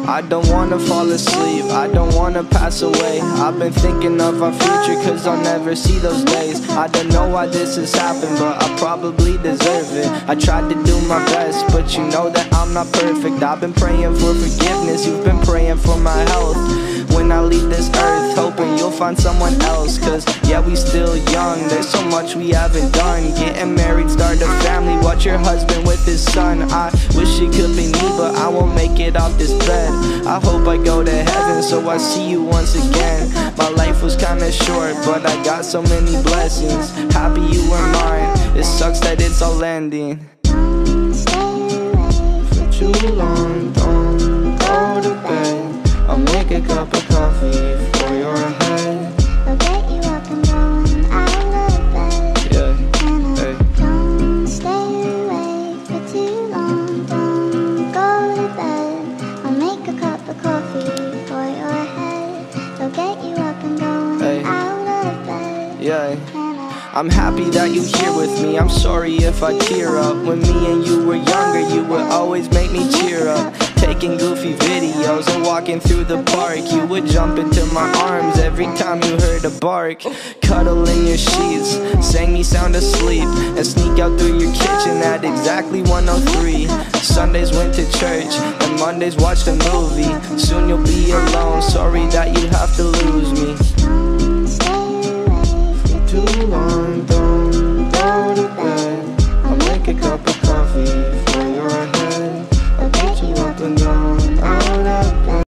I don't wanna fall asleep, I don't wanna pass away. I've been thinking of our future, cause I'll never see those days. I don't know why this has happened, but I probably deserve it. I tried to do my best, but you know that I'm not perfect. I've been praying for forgiveness, you've been praying for my health. When I leave this earth, hoping you'll find someone else. Cause yeah, we still young, there's so much we haven't done. Getting married, start a family, watch your husband with his son. I wish it could be me, but I won't make it off this bed. I hope I go to heaven, so I see you once again. My life was kinda short, but I got so many blessings. Happy you were mine, it sucks that it's all ending. For too long, don't go to bed. I'll make a cup of coffee for your head. I'll get you up and going out of bed. Yeah, hey. Don't stay awake for too long. Don't go to bed. I'll make a cup of coffee for your head. I'll get you up and going out of bed. Yeah. I'm happy that you're here with me. I'm sorry if I tear up. When me and you were younger, you would always make me cheer up. Taking goofy videos and walking through the park. You would jump into my arms every time you heard a bark. Cuddle in your sheets, sang me sound asleep, and sneak out through your kitchen at exactly 1:03. Sundays went to church, and Mondays watched a movie. Soon